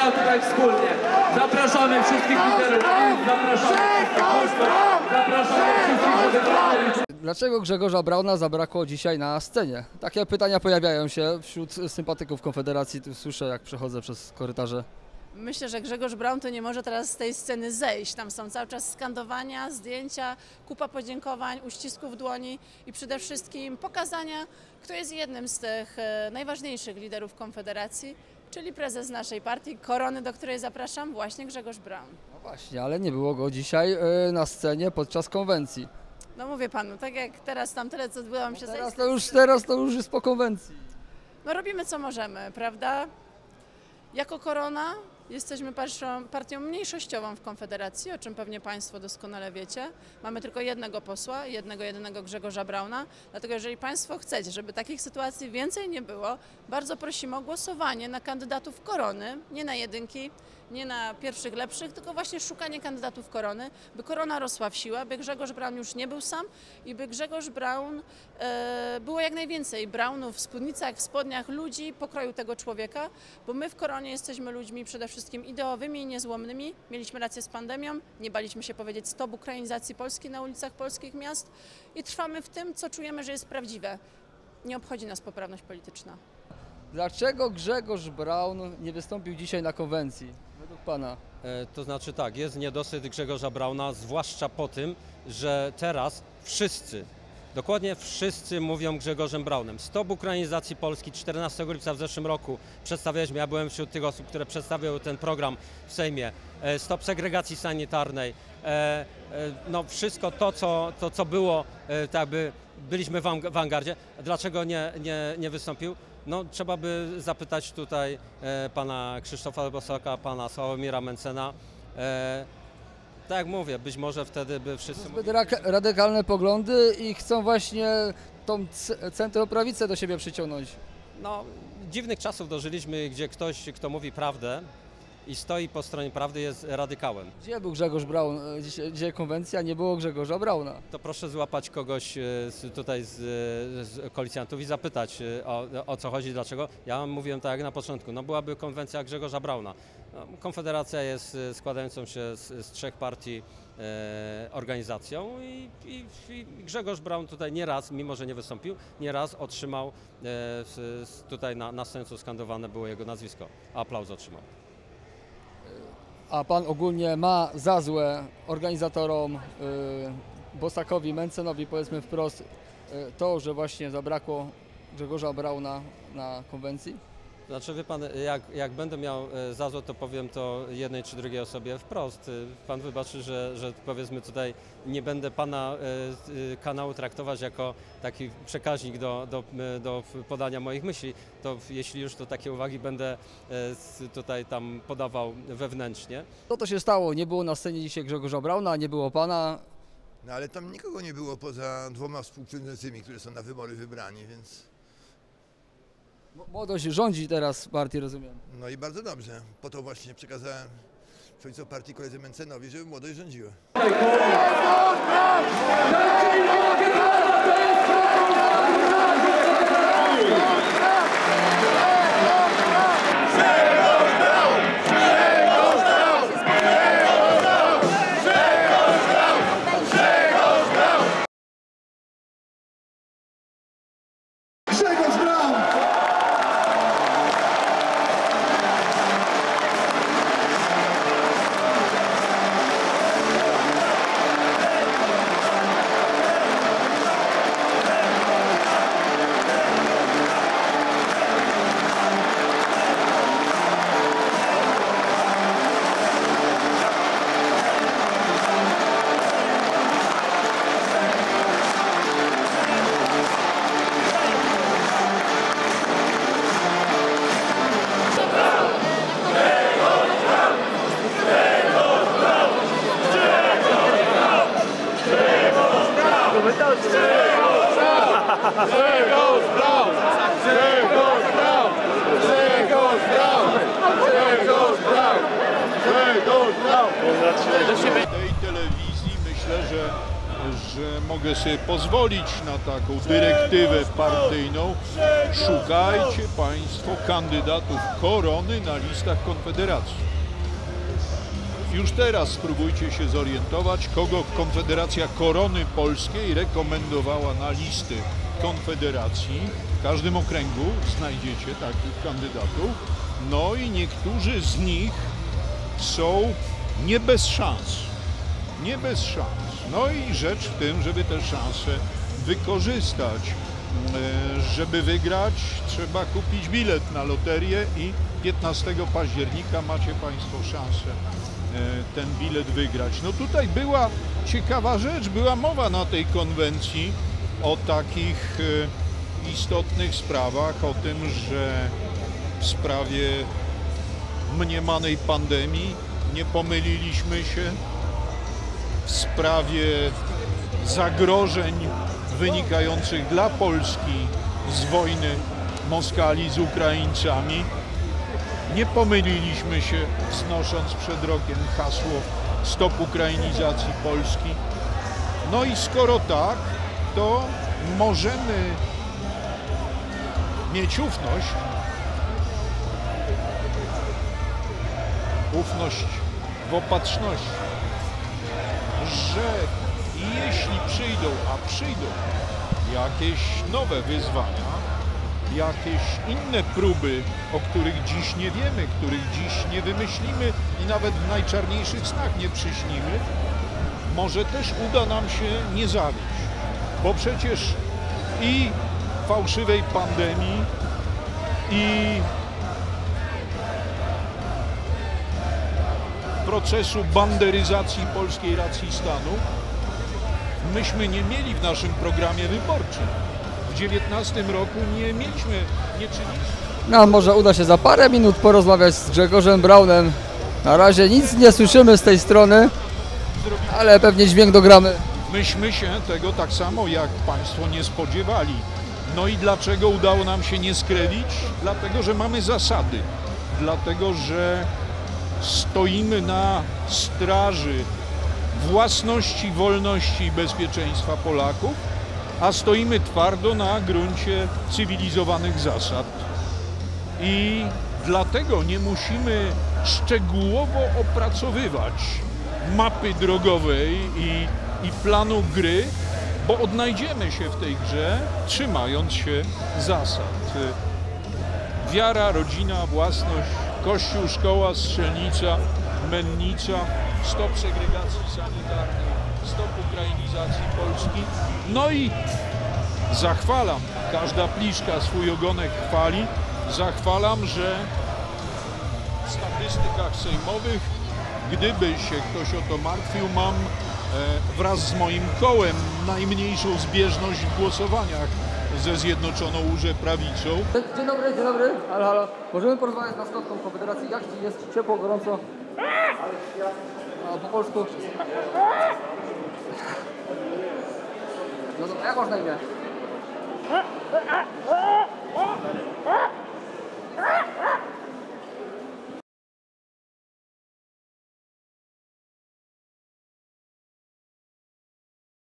zebrał tutaj wspólnie. Zapraszamy wszystkich liderów, zapraszamy wszystkich posłów, zapraszamy wszystkich, żeby brali. Dlaczego Grzegorza Brauna zabrakło dzisiaj na scenie? Takie pytania pojawiają się wśród sympatyków Konfederacji. Tu słyszę, jak przechodzę przez korytarze. Myślę, że Grzegorz Braun to nie może teraz z tej sceny zejść. Tam są cały czas skandowania, zdjęcia, kupa podziękowań, uścisków dłoni i przede wszystkim pokazania, kto jest jednym z tych najważniejszych liderów Konfederacji, czyli prezes naszej partii, korony, do której zapraszam, właśnie Grzegorz Braun. No właśnie, ale nie było go dzisiaj na scenie podczas konwencji. No mówię panu, tak jak teraz tam tyle, co byłam się Teraz to już jest po konwencji. No robimy co możemy, prawda? Jako korona jesteśmy partią mniejszościową w Konfederacji, o czym pewnie Państwo doskonale wiecie. Mamy tylko jednego posła, jedynego Grzegorza Brauna. Dlatego jeżeli Państwo chcecie, żeby takich sytuacji więcej nie było, bardzo prosimy o głosowanie na kandydatów korony, nie na jedynki, nie na pierwszych lepszych, tylko właśnie szukanie kandydatów korony, by korona rosła w siłę, by Grzegorz Braun już nie był sam i by Grzegorz Braun było jak najwięcej Braunów w spódnicach, w spodniach, ludzi pokroju tego człowieka, bo my w koronie jesteśmy ludźmi przede wszystkim ideowymi i niezłomnymi. Mieliśmy rację z pandemią, nie baliśmy się powiedzieć stop ukrainizacji Polski na ulicach polskich miast i trwamy w tym, co czujemy, że jest prawdziwe. Nie obchodzi nas poprawność polityczna. Dlaczego Grzegorz Braun nie wystąpił dzisiaj na konwencji, według Pana? To znaczy tak, jest niedosyt Grzegorza Brauna, zwłaszcza po tym, że teraz wszyscy, dokładnie wszyscy mówią Grzegorzem Braunem. Stop ukrainizacji Polski 14 lipca w zeszłym roku przedstawialiśmy, ja byłem wśród tych osób, które przedstawiały ten program w Sejmie. Stop segregacji sanitarnej, no wszystko to, co było, tak by byliśmy w awangardzie. Dlaczego nie wystąpił? No, trzeba by zapytać tutaj pana Krzysztofa Bosoka, pana Sławomira Mencena. Tak jak mówię, być może wtedy by wszyscy... Zbyt radykalne poglądy i chcą właśnie tą centroprawicę do siebie przyciągnąć. No, dziwnych czasów dożyliśmy, gdzie ktoś, kto mówi prawdę i stoi po stronie prawdy, jest radykałem. Gdzie był Grzegorz Braun? Dzisiaj konwencja, nie było Grzegorza Brauna. To proszę złapać kogoś tutaj z koalicjantów i zapytać o co chodzi, dlaczego. Ja mówiłem tak jak na początku, no byłaby konwencja Grzegorza Brauna. No, Konfederacja jest składającą się z 3 partii organizacją i Grzegorz Braun tutaj nieraz, mimo że nie wystąpił, nieraz otrzymał, tutaj na scenie skandowane było jego nazwisko, aplauz otrzymał. A Pan ogólnie ma za złe organizatorom, Bosakowi, Mencenowi, powiedzmy wprost, to, że właśnie zabrakło Grzegorza Brauna na konwencji? Znaczy, wie pan, jak będę miał za złe, to powiem to jednej czy drugiej osobie wprost. Pan wybaczy, że powiedzmy tutaj nie będę pana kanału traktować jako taki przekaźnik do podania moich myśli. To jeśli już, to takie uwagi będę tutaj tam podawał wewnętrznie. Co to się stało? Nie było na scenie dzisiaj Grzegorza Brauna, nie było pana. No ale tam nikogo nie było poza 2 współprzewodniczącymi, którzy są na wybory wybrani, więc... Młodość rządzi teraz partii, rozumiem. No i bardzo dobrze. Po to właśnie przekazałem przewodniczącemu partii koledze Mencenowi, żeby młodość rządziła. Grzegorz Braun! Grzegorz Braun! Grzegorz Braun! Grzegorz Braun! Grzegorz Braun! tej telewizji myślę, że że mogę sobie pozwolić na taką dyrektywę partyjną. Szukajcie Państwo kandydatów Korony na listach Konfederacji. Już teraz spróbujcie się zorientować, kogo Konfederacja Korony Polskiej rekomendowała na listy Konfederacji. W każdym okręgu znajdziecie takich kandydatów. No i niektórzy z nich są nie bez szans. Nie bez szans. No i rzecz w tym, żeby te szanse wykorzystać. Żeby wygrać, trzeba kupić bilet na loterię i 15 października macie Państwo szansę ten bilet wygrać. No tutaj była ciekawa rzecz, była mowa na tej konwencji o takich istotnych sprawach, o tym, że w sprawie mniemanej pandemii nie pomyliliśmy się, w sprawie zagrożeń wynikających dla Polski z wojny Moskali z Ukraińcami. Nie pomyliliśmy się, wznosząc przed rokiem hasło Stop Ukrainizacji Polski. No i skoro tak, to możemy mieć ufność w opatrzności, że jeśli przyjdą, a przyjdą jakieś nowe wyzwania, jakieś inne próby, o których dziś nie wiemy, których dziś nie wymyślimy i nawet w najczarniejszych snach nie przyśnimy, może też uda nam się nie zawieść, bo przecież i fałszywej pandemii, i procesu banderyzacji polskiej racji stanu myśmy nie mieli w naszym programie wyborczym. W 2019 roku nie czyniliśmy. No, może uda się za parę minut porozmawiać z Grzegorzem Braunem. Na razie nic nie słyszymy z tej strony, ale pewnie dźwięk dogramy. Myśmy się tego tak samo jak Państwo nie spodziewali. No i dlaczego udało nam się nie skrewić? Dlatego, że mamy zasady. Dlatego, że stoimy na straży własności, wolności i bezpieczeństwa Polaków, a stoimy twardo na gruncie cywilizowanych zasad. I dlatego nie musimy szczegółowo opracowywać mapy drogowej i planu gry, bo odnajdziemy się w tej grze, trzymając się zasad. Wiara, rodzina, własność, kościół, szkoła, strzelnica, mennica, stop segregacji sanitarnej, stop ukrainizacji Polski. No i zachwalam, każda pliszka swój ogonek chwali, zachwalam, że w statystykach sejmowych, gdyby się ktoś o to martwił, mam wraz z moim kołem najmniejszą zbieżność w głosowaniach ze Zjednoczoną Prawicą. Dzień dobry, dzień dobry. Halo, halo. Możemy porozmawiać z maskotką Konfederacji? Jak ci jest? Ciepło, gorąco? A po polsku? No dobra, jak masz na imię?